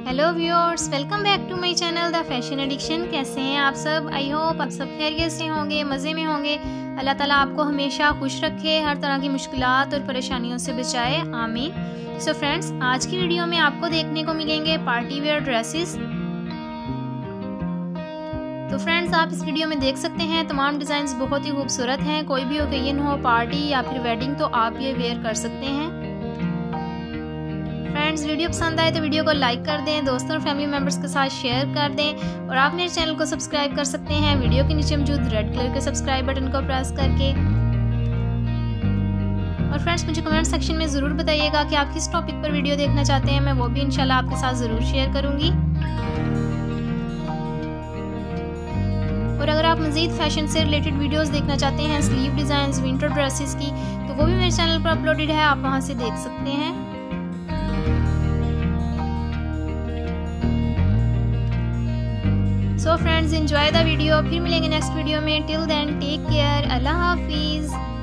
Hello viewers, welcome back to my channel the fashion addiction. कैसे हैं आप सब? आई होप आप सब खैरियत से होंगे, मज़े में होंगे। अल्लाह ताला आपको हमेशा खुश रखे, हर तरह की मुश्किलात और परेशानियों से बचाए, आमीन। सो फ्रेंड्स, आज की वीडियो में आपको देखने को मिलेंगे पार्टी वेयर ड्रेसेस। तो फ्रेंड्स, आप इस वीडियो में देख सकते हैं तमाम डिज़ाइंस बहुत ही खूबसूरत हैं। कोई भी ओकेजन हो, पार्टी या फिर वेडिंग, तो आप ये वेयर कर सकते हैं। फ्रेंड्स, वीडियो पसंद आए तो वीडियो को लाइक कर दें, दोस्तों और फैमिली मेम्बर्स के साथ शेयर कर दें और आप मेरे चैनल को सब्सक्राइब कर सकते हैं वीडियो के नीचे मौजूद रेड कलर के सब्सक्राइब बटन को प्रेस करके। और फ्रेंड्स, मुझे कमेंट सेक्शन में ज़रूर बताइएगा कि आप किस टॉपिक पर वीडियो देखना चाहते हैं। मैं वो भी इंशाल्लाह आपके साथ ज़रूर शेयर करूँगी। और अगर आप मज़ीद फैशन से रिलेटेड वीडियोस देखना चाहते हैं, स्लीव डिज़ाइंस, विंटर ड्रेसेस की, तो वो भी मेरे चैनल पर अपलोडेड है, आप वहाँ से देख सकते हैं। So friends, enjoy the video. फिर मिलेंगे नेक्स्ट वीडियो में। टिल देन टेक केयर, अल्लाह हाफिज़।